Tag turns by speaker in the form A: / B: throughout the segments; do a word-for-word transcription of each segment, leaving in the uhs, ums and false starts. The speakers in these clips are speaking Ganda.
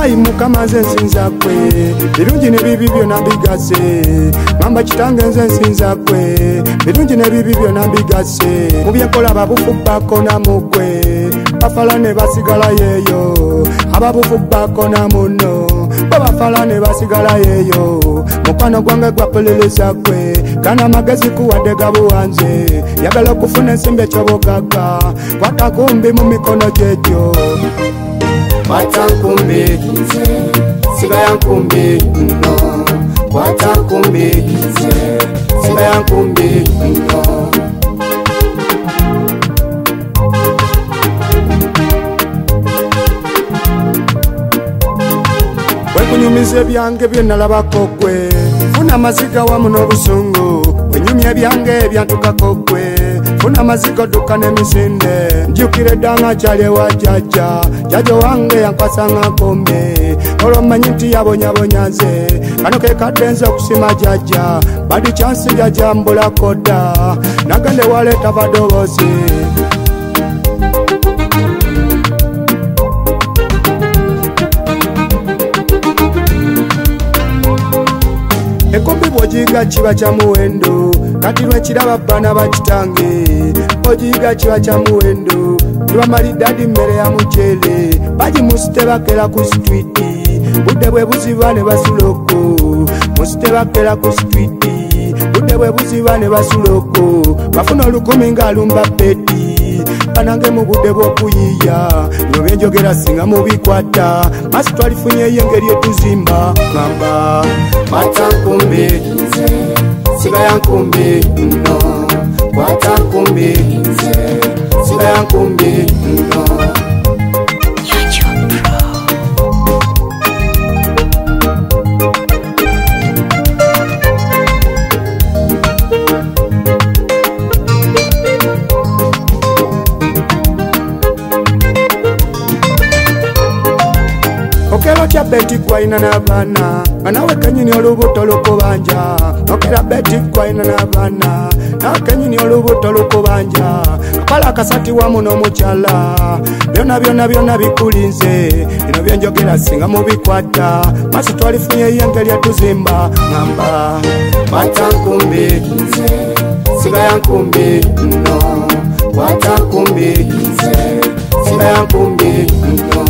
A: Ayi mukama nze nsinza kwe birungi ne bibi byonna mbigase ngamba kitange nze nsinza kwe birungi ne bibi byonna mbigase mu byenkola ababufu bakona mugwe bafala ne basigala yeyo ababufu bakona muno babafala ne basigala yeyo mukwano gwange gwapeleleza kwe kana magezi kuwadde gabuwanze yagala okufuna ensimbi ekyobogaga kwata kumbi mu mikono gyegyo kwata nkumbi siga ya nkumbi no kwata nkumbi siga ya nkumbi no wenyumiza ebyange byenalabako gwe funa amaziga wamu n'obusungu wenyumya ebyange ebyantukako gwe funa amaziga odduka n'emisinde njukire ddanga kyali ewa jjajja jjajja wange yankwasanga nkombe olwo mmanyi nti yabonyabonya nze kano ke kadde nze okusima jjajja badi kyansi jjajja mbulako dda nagende waleeta badoboozi enkumbi bw'ogiyiga kiba kya muwendo kati lwekiraba bbaana bakitange ogiyiga kiba kya muwendo tebamalidadi mmere ya muceere bagimusite bakera ku sitwiti budde bwe buziba ne basuloko musite bakera ku sitwiti budde bwe buziba ne basuloko bafuna olukumi ng'alumba peti banange mu budde bw'okuyiiya bino byenjogera singa mubikwata masi twalifunyeyo engeri etuzimba ngamba kwata nkumbi siga ya nkumbi no kwata nkumbi siga ya nkumbi no okera otya beti kwayina n'abaana nga nawe kenyini olubuto lukubanja okera beti kwayina n'abaana nawe kenyini olubuto lukubanja kapala akasati wamu n'omukyala byonna byonna byonna bikulinze bino byenjogera singa mubikwata masi twalifunyeyo engeri etuzimba ngamba kwata nkumbi siga ya nkumbi no kwata nkumbi siga ya nkumbi no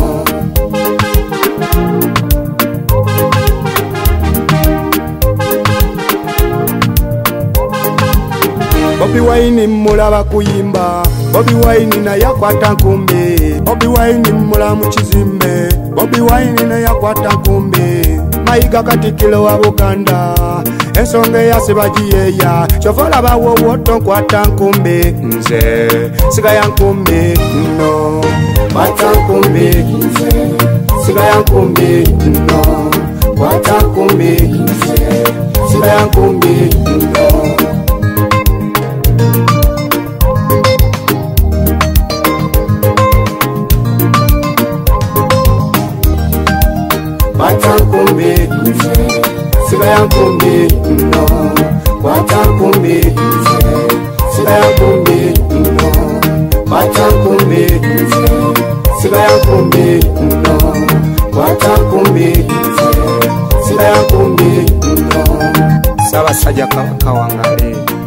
A: Bobi Wine mulaba kuyimba Bobi Wine na yakwata nkumbi Bobi Wine mula mu kizimbe Bobi Wine na yakwata nkumbi mayiga katikilo wa Buganda ensonga eyasiba giyeya kyovola bawo woto nkwata nkumbi nze siga ya nkumbi no kwata nkumbi siga ya nkumbi no kwata nkumbi siga ya nkumbi no kwata nkumbi siga ya nkumbi no kwata nkumbi siga ya nkumbi no kwata nkumbi siga ya nkumbi no kwata nkumbi siga ya nkumbi no Ssaabasajja Kabaka wangale